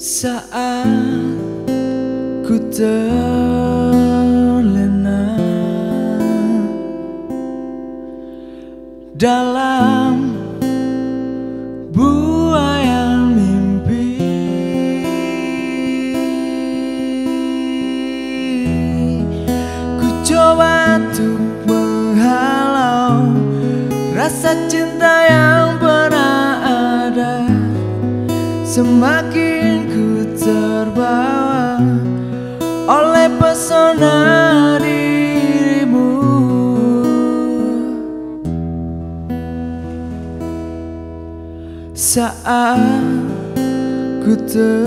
Saat ku terlena dalam buayan mimpi, ku coba untuk menghalau rasa cinta yang pernah ada. Semakin ku terbawa oleh pesona dirimu. Saat ku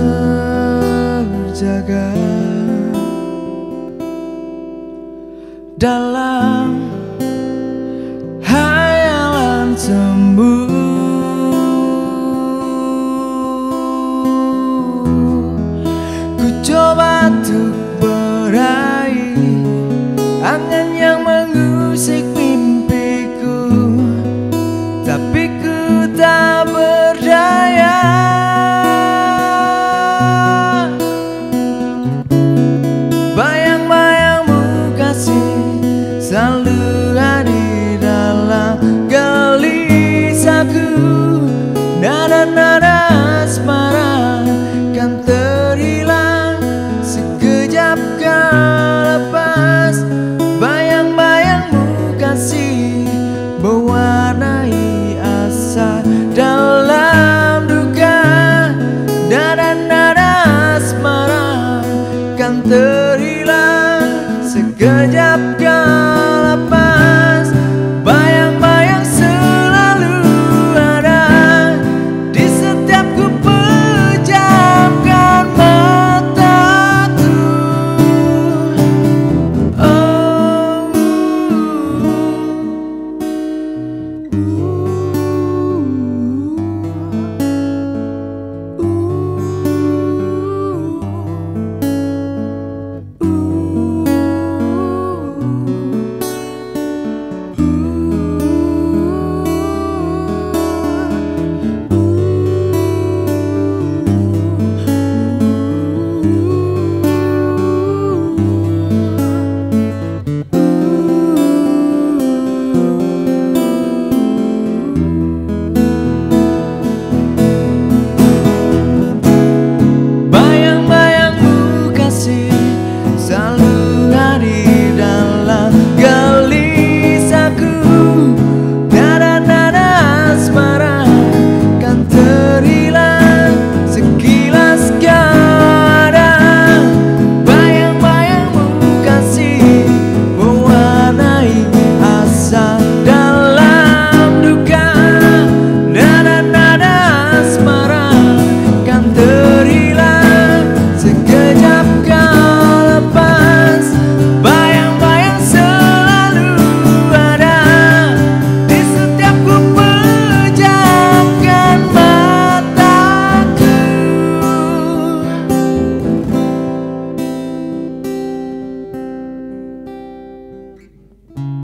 terjaga dalam hayalan semu, coba untuk meraih angan yang mengusik mimpiku, tapi ku tak berdaya. Bayang-bayangmu kasih selalu ada di dalam gelisahku. Nada-nada